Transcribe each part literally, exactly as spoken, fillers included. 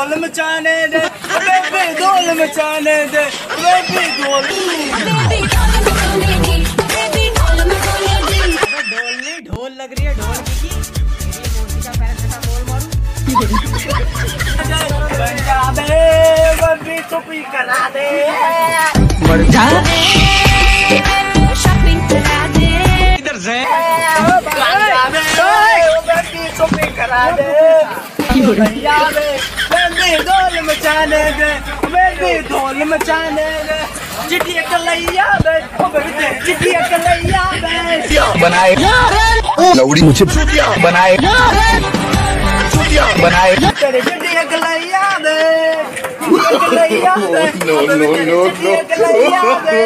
ढोल मचाने दे, बेबी ढोल मचाने दे, बेबी ढोल। ढोल नहीं ढोल लग रही है, ढोल की का पैरासिटामोल मारूं। बजा दे बेबी चुप्पी करा दे, मर जा शॉपिंग करा दे, इधर से बजा दे बेबी चुप्पी करा दे, भैया बे बेबी ढोल मचाने दे, बेबी ढोल मचाने दे, चिट्ठी कलैया बे चिट्ठी कलैया बे बनाए लौड़ी मुझे बनाए बनाए तेरे चिट्ठी कलैया बे कलैया बे नो नो नो नो कलैया बे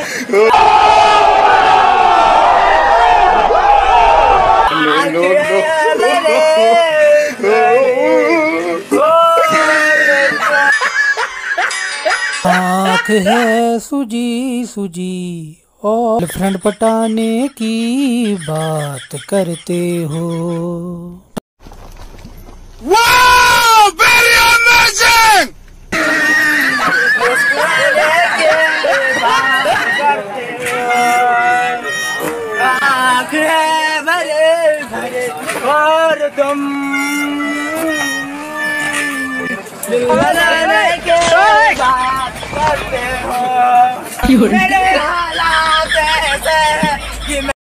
नो नो आँख है सुजी सुजी और फ्रेंड पटाने की बात करते हो। Wow! Very amazing! आँख है भरे भरे और तुम दिल बनाने के बात करते हो, मेरे हालात ऐसे कि मैं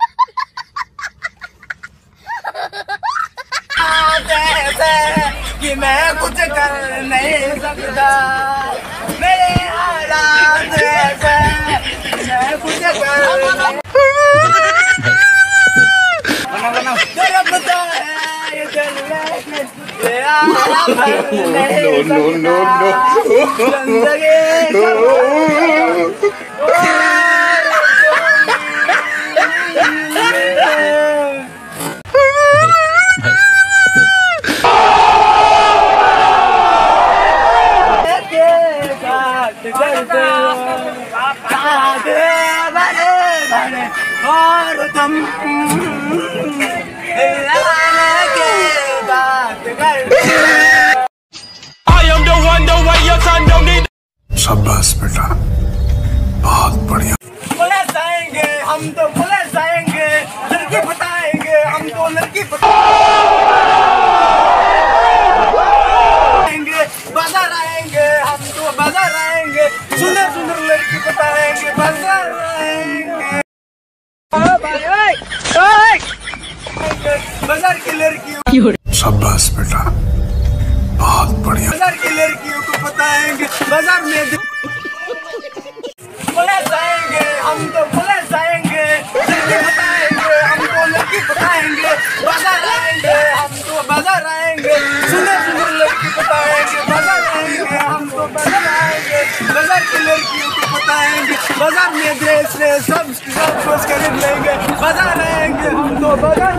ऐसे कि मैं कुछ कर नहीं सकता, मेरे हालात ऐसे मैं कुछ कर नहीं No, no, no, और तुम के बात करते। शाबाश बेटा, बहुत बढ़िया। पुलिस आएंगे हम तो पुलिस आएंगे, लड़की बताएंगे हम तो लड़की बताएंगे, बाजार आएंगे हम तो बाजार आएंगे, सुंदर सुंदर लड़की बताएंगे, बाजार आएंगे। बाजार की लड़कियों, शाबाश बेटा, बहुत बढ़िया। बाजार की लड़कियों को बताएंगे, बाजार में पुलिस आएंगे हम तो पुलिस आएंगे, लड़की बताएंगे हम तो लड़की बताएंगे, बाजार आएंगे हम तो बाजार आएंगे, सुंदर सुंदर लड़की बताएंगे, बाजार आएंगे हम तो बाजार आएंगे, बाजार की लड़कियों को बताएंगे, बाजार में ड्रेस से सब सब कुछ खरीद लेंगे, बाजार आएंगे हम तो बाजार